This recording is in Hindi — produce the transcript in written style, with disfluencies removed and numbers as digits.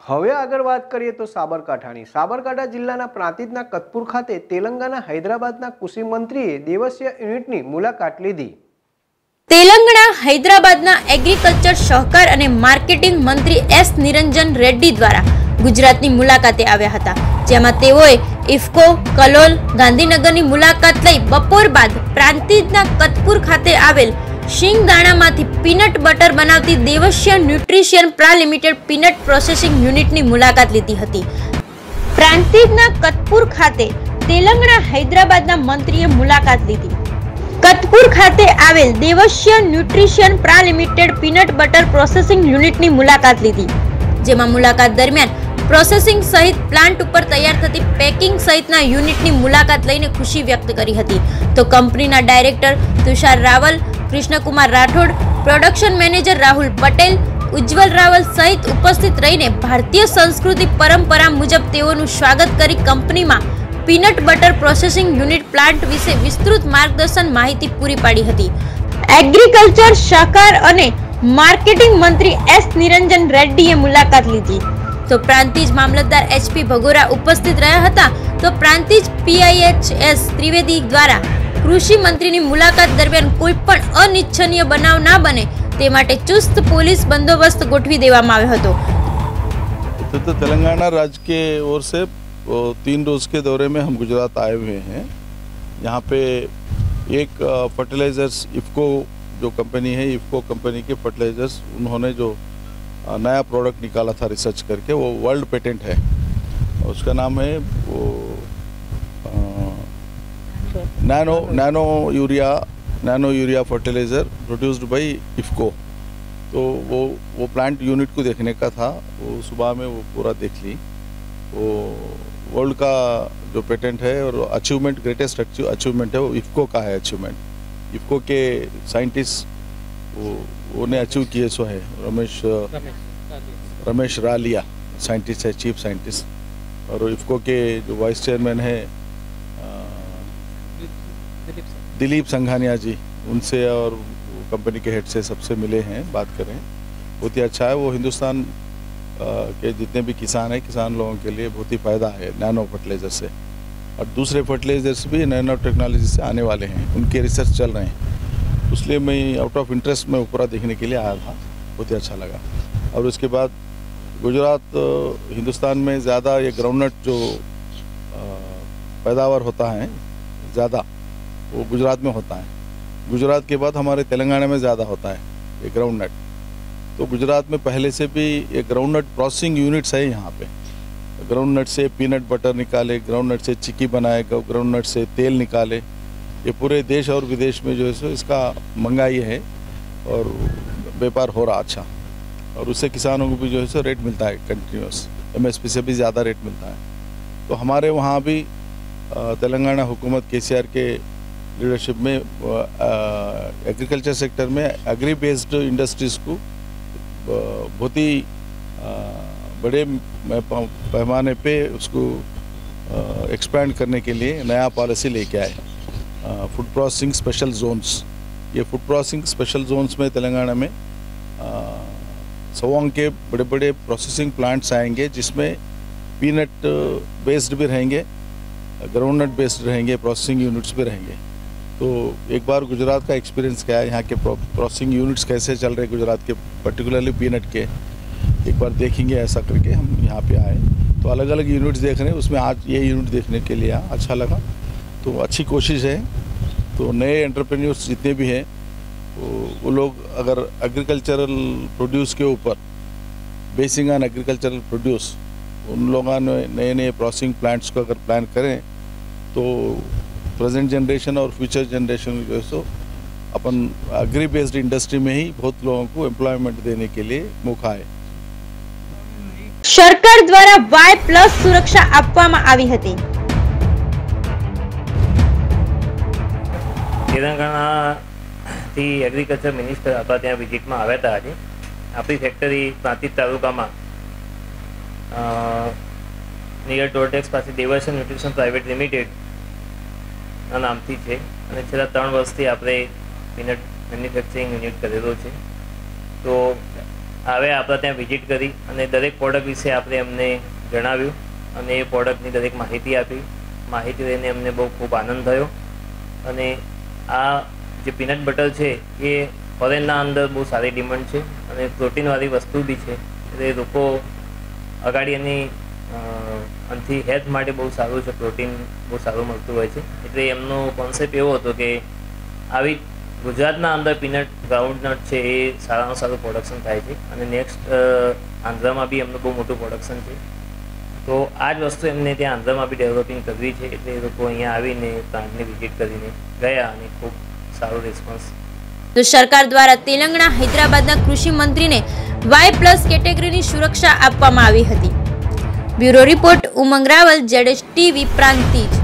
હવે આગળ વાત કરીએ તો સાબરકાંઠાની સાબરકાંઠા જિલ્લાના પ્રાંતિજના કતપુર ખાતે તેલંગાણા હૈદરાબાદના કૃષિ મંત્રીએ દેવસ્ય યુનિટની મુલાકાત લીધી। તેલંગાણા હૈદરાબાદના એગ્રીકલ્ચર સહકાર અને માર્કેટિંગ મંત્રી એસ નિરંજન રેડ્ડી દ્વારા ગુજરાતની મુલાકાતે આવ્યા હતા, જેમાં તેઓએ ઇફકો, કલોલ, ગાંધીનગરની મુલાકાત લઈ બપોર બાદ પ્રાંતિજના કતપુર ખાતે આવેલ શિંગદાણામાંથી પીનટ બટર બનાવતી દેવસ્ય ન્યુટ્રિશન પ્રા લિમિટેડ પીનટ પ્રોસેસિંગ યુનિટની મુલાકાત લીધી હતી। પ્રાંતિજના કતપુર ખાતે તેલંગાણા હૈદરાબાદના મંત્રીએ મુલાકાત લીધી। કતપુર ખાતે આવેલ દેવસ્ય ન્યુટ્રિશન પ્રા લિમિટેડ પીનટ બટર પ્રોસેસિંગ યુનિટની મુલાકાત લીધી, જેમાં મુલાકાત દરમિયાન પ્રોસેસિંગ સહિત પ્લાન્ટ ઉપર તૈયાર થતી પેકિંગ સહિતના યુનિટની મુલાકાત લઈને ખુશી વ્યક્ત કરી હતી। તો કંપનીના director Tushar Raval, Krishnakumar Rathod, production manager Rahul Patel, Ujjwal Raval સહિત ઉપસ્થિત રહીને ભારતીય સંસ્કૃતિ પરંપરા મુજબ તેઓનું સ્વાગત કરી કંપનીમાં peanut butter processing unit plant વિશે વિસ્તૃત માર્ગદર્શન માહિતી પૂરી પાડી હતી। એગ્રીકલ્ચર સહકાર અને માર્કેટિંગ મંત્રી એસ નિરંજન રેડ્ડીએ મુલાકાત લીધી, તો પ્રાંતિજ મામલતદાર એચપી ભગોરા ઉપસ્થિત રહ્યા હતા। તો પ્રાંતિજ પીઆઈએચએસ ત્રિવેદી દ્વારા કૃષિ મંત્રીની મુલાકાત દરમિયાન કોઈ પણ અનિચ્છનીય બનાવ ના બને તે માટે ચુસ્ત પોલીસ બંદોબસ્ત ગોઠવી દેવામાં આવ્યો હતો। तो तेलंगाना राज्य के ओर से 3 रोज के दौरे में हम गुजरात आए हुए हैं। यहाँ पे एक फर्टिलाइजर्स इफको जो कंपनी है, इफको कंपनी के फर्टिलाइजर्स उन्होंने जो नया प्रोडक्ट निकाला था रिसर्च करके, वो वर्ल्ड पेटेंट है। उसका नाम है वो nano urea fertilizer produced by IFFCO. तो वो प्लांट यूनिट को देखने का था, वो सुबह में वो पूरा देख ली। वो वर्ल्ड का जो पेटेंट है और अचीवमेंट, ग्रेटेस्ट अचीवमेंट है वो इफको का है। अचीवमेंट इफको के साइंटिस्ट वो ने अचीव किए सो है। रमेश रालिया साइंटिस्ट है, चीफ साइंटिस्ट। और इफको के जो वाइस चेयरमैन है दिलीप संघानिया जी, उनसे और कंपनी के हेड से सबसे मिले हैं, बात करें। बहुत ही अच्छा है। वो हिंदुस्तान के जितने भी किसान हैं, किसान लोगों के लिए बहुत ही फ़ायदा है नैनो फर्टिलाइज़र से। और दूसरे फर्टिलाइजर्स भी नैनो टेक्नोलॉजी से आने वाले हैं, उनके रिसर्च चल रहे हैं। इसलिए मैं आउट ऑफ इंटरेस्ट में ऊपर देखने के लिए आया था, बहुत ही अच्छा लगा। और उसके बाद गुजरात हिंदुस्तान में ज़्यादा ये ग्राउंडनट जो पैदावार होता है ज़्यादा, वो गुजरात में होता है। गुजरात के बाद हमारे तेलंगाना में ज़्यादा होता है ये ग्राउंडनट। तो गुजरात में पहले से भी ये ग्राउंडनट प्रोसेसिंग यूनिट्स है। यहाँ पे ग्राउंडनट से पीनट बटर निकाले, ग्राउंडनट से चिक्की बनाए, ग्राउंडनट से तेल निकाले। ये पूरे देश और विदेश में जो है सो इसका महंगाई है और व्यापार हो रहा अच्छा। और उससे किसानों को भी जो है सो रेट मिलता है, कंटिन्यूस एमएसपी से भी ज़्यादा रेट मिलता है। तो हमारे वहाँ भी तेलंगाना हुकूमत केसीआर के लीडरशिप में एग्रीकल्चर सेक्टर में एग्री बेस्ड इंडस्ट्रीज़ को बहुत ही बड़े पैमाने पे उसको एक्सपैंड करने के लिए नया पॉलिसी लेके आए, फूड प्रोसेसिंग स्पेशल जोन्स। ये फूड प्रोसेसिंग स्पेशल जोन्स में तेलंगाना में सवांग के बड़े बड़े प्रोसेसिंग प्लांट्स आएंगे, जिसमें पीनट बेस्ड भी रहेंगे, ग्राउंडनट बेस्ड रहेंगे, प्रोसेसिंग यूनिट्स भी रहेंगे। तो एक बार गुजरात का एक्सपीरियंस क्या है, यहाँ के प्रोसेसिंग यूनिट्स कैसे चल रहे गुजरात के, पर्टिकुलरली पीनट के, एक बार देखेंगे। ऐसा करके हम यहाँ पे आए, तो अलग अलग यूनिट्स देख रहे हैं। उसमें आज ये यूनिट देखने के लिए अच्छा लगा। तो अच्छी कोशिश है। तो नए एंटरप्रेन्योर्स जितने भी हैं वो लोग अगर एग्रीकल्चरल प्रोड्यूस के ऊपर, बेसिंग ऑन एग्रीकल्चरल प्रोड्यूस, उन लोगों ने नए नए प्रोसेसिंग प्लांट्स को अगर प्लान करें तो प्रेजेंट जनरेशन और फ्यूचर जनरेशन जो है सो अपन एग्री बेस्ड इंडस्ट्री में ही बहुत लोगों को एम्प्लॉयमेंट देने के लिए मौका है। सरकार द्वारा Y+ सुरक्षा આપવામાં આવી હતી। तेलंगाना थी एग्रीकल्चर मिनिस्टर आपड़ा त्या विजिट में आव्या था। आज अपनी फैक्टरी प्रांतिज तालुका में नियर टोलटेक्स पास देवस्य न्यूट्रिशन प्राइवेट लिमिटेड नाम थी है। छेल्ला 3 वर्षथी आपणे पीनट मैन्युफेक्चरिंग यूनिट करेलो छे। तो આવ્યા, આપણા ત્યાં વિઝિટ કરી અને દરેક પ્રોડક્ટ વિશે આપણે એમને જણાવ્યું અને એ પ્રોડક્ટની દરેક માહિતી આપી. માહિતી લઈને એમને બહુ ખૂબ આનંદ થયો અને આ જે પીનટ બટર છે એ ફોરેનના અંદર બહુ સારી ડિમાન્ડ છે અને પ્રોટીનવાળી વસ્તુ બી છે, એટલે લોકો અગાડી એની આનાથી હેલ્થ માટે બહુ સારું છે, પ્રોટીન બહુ સારું મળતું હોય છે. એટલે એમનો કોન્સેપ્ટ એવો હતો કે આવી ગુજરાતના અંદર પીનટ ગ્રાઉન્ડનટ છે એ સારામાં સારું પ્રોડક્શન થાય છે અને નેક્સ્ટ આંધ્રામાં બી એમનું બહુ મોટું પ્રોડક્શન છે. તો આ જ વસ્તુ એમને ત્યાં આંધ્રામાં બી ડેવલપિંગ કરવી છે, એટલે એ લોકો અહીંયા આવીને પ્લાન્ટની વિઝિટ કરીને ગયા અને ખૂબ સારો રિસ્પોન્સ. તો સરકાર દ્વારા તેલંગાણા હૈદરાબાદના કૃષિ મંત્રીને Y+ કેટેગરીની સુરક્ષા આપવામાં આવી હતી. Bureau report Umang Raval, ZSTV Prantij.